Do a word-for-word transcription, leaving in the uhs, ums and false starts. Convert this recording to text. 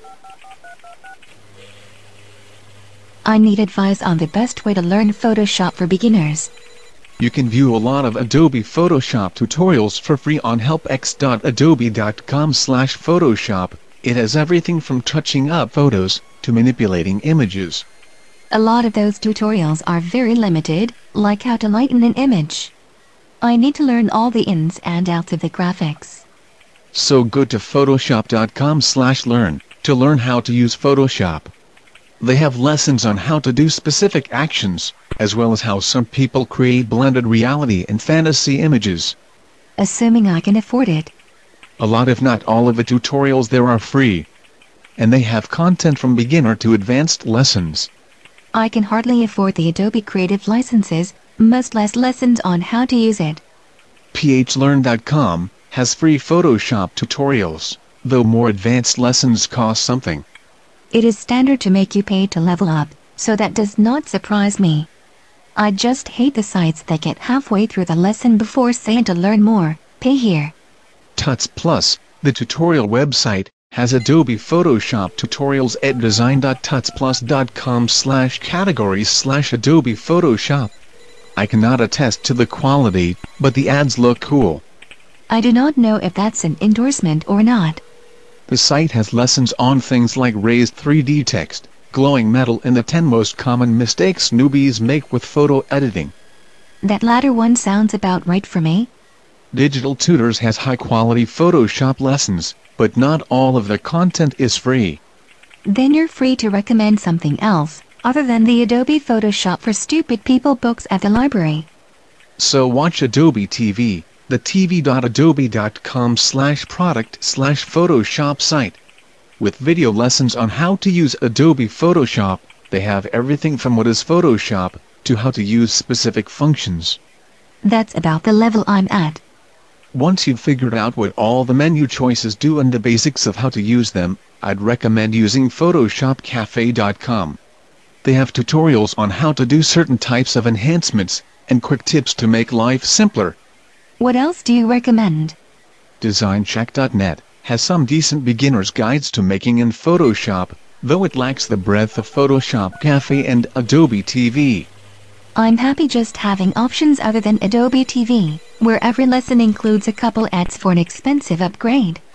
I need advice on the best way to learn Photoshop for beginners. You can view a lot of Adobe Photoshop tutorials for free on help x dot adobe dot com slash photoshop. It has everything from touching up photos to manipulating images. A lot of those tutorials are very limited, like how to lighten an image. I need to learn all the ins and outs of the graphics. So go to photoshop dot com slash learn to learn how to use Photoshop. They have lessons on how to do specific actions, as well as how some people create blended reality and fantasy images. Assuming I can afford it. A lot if not all of the tutorials there are free. And they have content from beginner to advanced lessons. I can hardly afford the Adobe Creative licenses, much less lessons on how to use it. P H learn dot com has free Photoshop tutorials, though more advanced lessons cost something. It is standard to make you pay to level up, so that does not surprise me. I just hate the sites that get halfway through the lesson before saying to learn more, pay here. Tuts Plus, the tutorial website, has Adobe Photoshop tutorials at design dot tuts plus dot com slash categories slash Adobe Photoshop. I cannot attest to the quality, but the ads look cool. I do not know if that's an endorsement or not. The site has lessons on things like raised three D text, glowing metal and the ten most common mistakes newbies make with photo editing. That latter one sounds about right for me. Digital Tutors has high-quality Photoshop lessons, but not all of the content is free. Then you're free to recommend something else, other than the Adobe Photoshop for Stupid People books at the library. So watch Adobe T V, the t v dot adobe dot com slash product slash Photoshop site. With video lessons on how to use Adobe Photoshop, they have everything from what is Photoshop, to how to use specific functions. That's about the level I'm at. Once you've figured out what all the menu choices do and the basics of how to use them, I'd recommend using photoshop cafe dot com. They have tutorials on how to do certain types of enhancements, and quick tips to make life simpler. What else do you recommend? design check dot net has some decent beginner's guides to making in Photoshop, though it lacks the breadth of Photoshop Cafe and Adobe T V. I'm happy just having options other than Adobe T V, where every lesson includes a couple ads for an expensive upgrade.